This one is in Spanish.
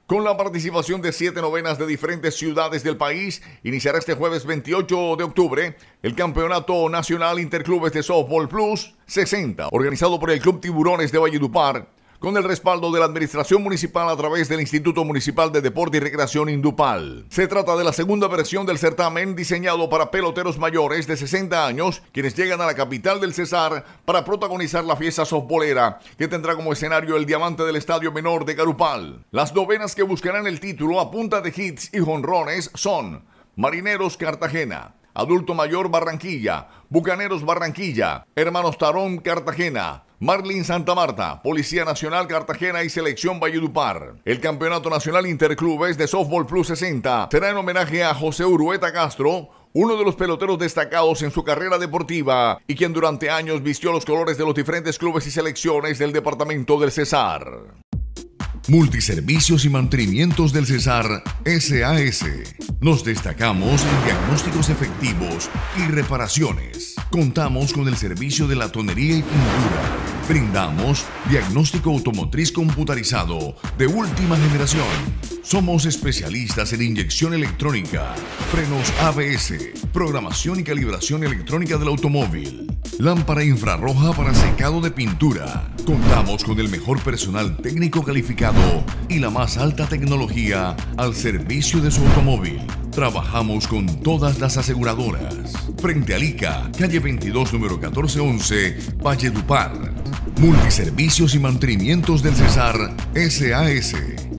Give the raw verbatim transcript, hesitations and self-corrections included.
Con la participación de siete novenas de diferentes ciudades del país, iniciará este jueves veintiocho de octubre el Campeonato Nacional Interclubes de Softball Plus sesenta, organizado por el Club Tiburones de Valledupar, con el respaldo de la Administración Municipal a través del Instituto Municipal de Deporte y Recreación Indupal. Se trata de la segunda versión del certamen diseñado para peloteros mayores de sesenta años, quienes llegan a la capital del Cesar para protagonizar la fiesta softbolera, que tendrá como escenario el diamante del Estadio Menor de Garupal. Las novenas que buscarán el título a punta de hits y jonrones son Marineros Cartagena, Adulto Mayor Barranquilla, Bucaneros Barranquilla, Hermanos Tarón Cartagena, Marlin Santa Marta, Policía Nacional Cartagena y Selección Valledupar. El Campeonato Nacional Interclubes de Softball Plus sesenta será en homenaje a José Urueta Castro, uno de los peloteros destacados en su carrera deportiva y quien durante años vistió los colores de los diferentes clubes y selecciones del departamento del Cesar. Multiservicios y Mantenimientos del Cesar S A S. Nos destacamos en diagnósticos efectivos y reparaciones. Contamos con el servicio de latonería y pintura. Brindamos diagnóstico automotriz computarizado de última generación. Somos especialistas en inyección electrónica, frenos A B S, programación y calibración electrónica del automóvil, lámpara infrarroja para secado de pintura. Contamos con el mejor personal técnico calificado y la más alta tecnología al servicio de su automóvil. Trabajamos con todas las aseguradoras. Frente a Lica, calle veintidós, número catorce once, Valledupar. Multiservicios y Mantenimientos del Cesar S A S.